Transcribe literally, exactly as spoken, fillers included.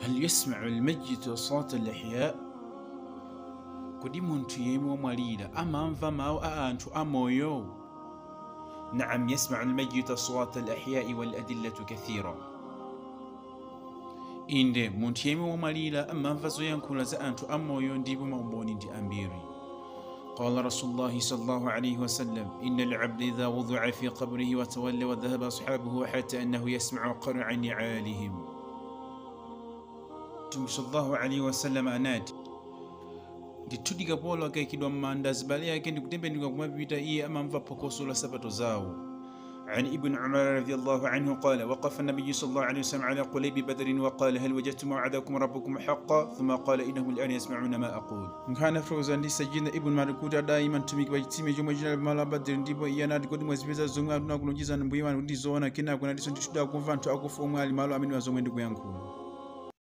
هل يسمع الميت صوت الإحياء؟ kodi muntu yemwe wamwalira amamva mawu a anthu amoyo? نعم، يسمع الميت أصوات الأحياء والأدلة كثيرة. inde muntu yemwe wamwalira amamva zoyankhula za anthu amoyo ndipo maumboni ndi ambiri. قال رسول الله صلى الله عليه وسلم: إن العبد إذا وضع في قبره وتولى وذهب أصحابه حتى أنه يسمع قرع نعالهم. Mtume sallallahu alaihi wasallam anati, ndithu kapolo akayikidwa m'manda azibale ake ndikutembenuka kumapita iye amamva phokoso la sapato zawo. عن ابن عمر رضي الله عنه قال: وقف النبي صلى الله عليه وسلم على قليب بدر وقال: هل وجدتم وعدكم ربكم حقا؟ ثم قال: إنهم الآن يسمعون ما أقول. Nkana froza ndi sajina ibn Markuta daima mtumiki wa chitsime chomwe chinali mala Badr, ndipo iye anati, kodi mwazipeza zomwe atunakulonjezani mbuye wanu kuti zoona kenako natinso ndithu kumva anthu akufa omwe ali malo amene zomwe ndikuyankhula.